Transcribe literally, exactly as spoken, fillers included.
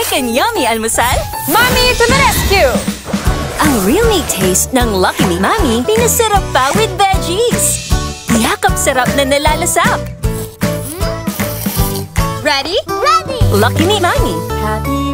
quick and yummy almusal? Mami to the rescue! Ang real meat taste ng Lucky Me Mami, pinasarap pa with veggies. Yakap sarap na nalalasap. Ready? Ready! Lucky Me Mami. Happy